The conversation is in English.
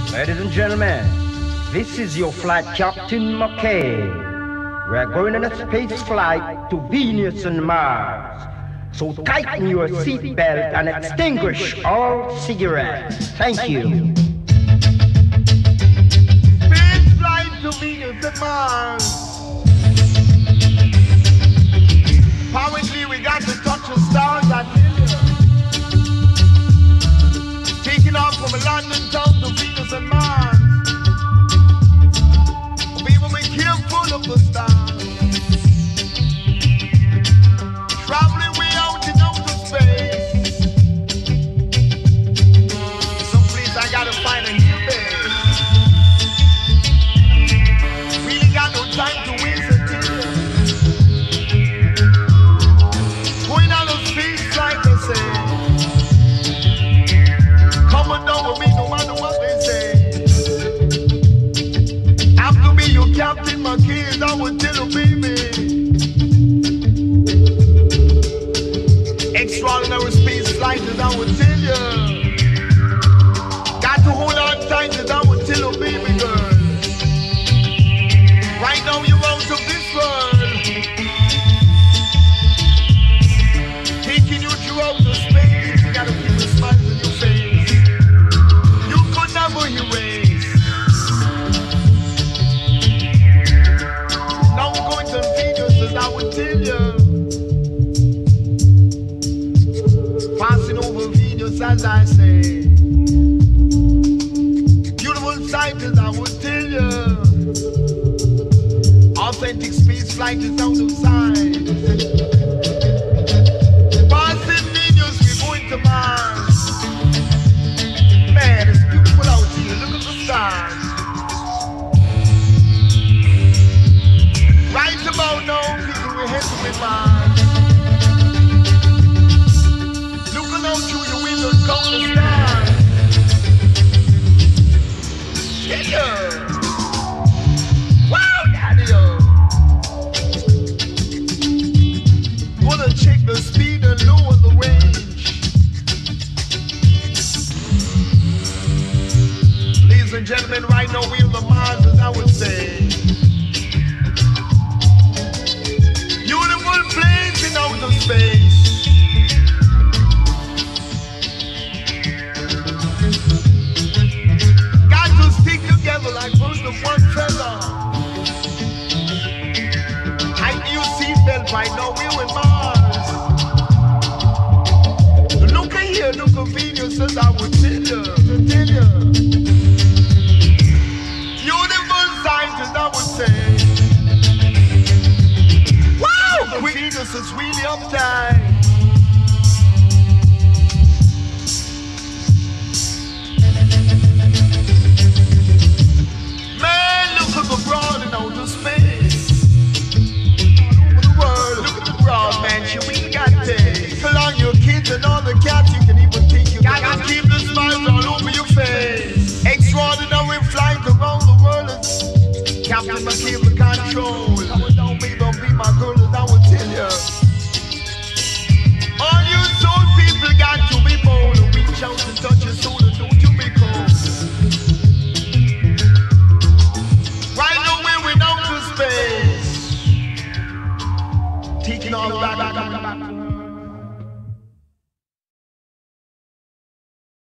Ladies and gentlemen, this is your flight captain McKay. We're going on a space flight to Venus and Mars. So tighten your seatbelt and extinguish all cigarettes. Thank you. Space flight to Venus and Mars. Apparently we got to touch the stars, I tell you. Taking off from London town to Venus and Mars. People be careful of the stars. Traveling way out in outer space. Someplace I gotta find a new base. Really got no time to waste until going on a space like I say. Coming down with me no matter what they say. I'm to be your captain, my kids, I will tell you, baby. Extraordinary space flight, and I will tell you. Got to hold on tight, and I will tell you, baby girl. Right now you're out of this world. Taking you throughout the space, you gotta keep a smile on your face. You could never erase. Now we're going to Venus, as I would tell you. Passing over Venus, as I say. Beautiful sight, as I would tell you. Authentic space flight is out of sight. Passing Venus, we're going to Mars. Man, it's beautiful out here. Look at the stars. Right about now, people, we're heading with Mars. Looking out through your window, count the stars. Yeah. Wow, daddy-o. Wanna check the speed and lower the range. Ladies and gentlemen, right now we're on the Mars, as I would say. Beautiful place in outer space. Got to stick together like birds of one feather. Tighten your seatbelt right now, we're in Mars. Look at here, look at Venus, as I would tell you. Beautiful sight, as I would say. Wow! Venus is really uptight.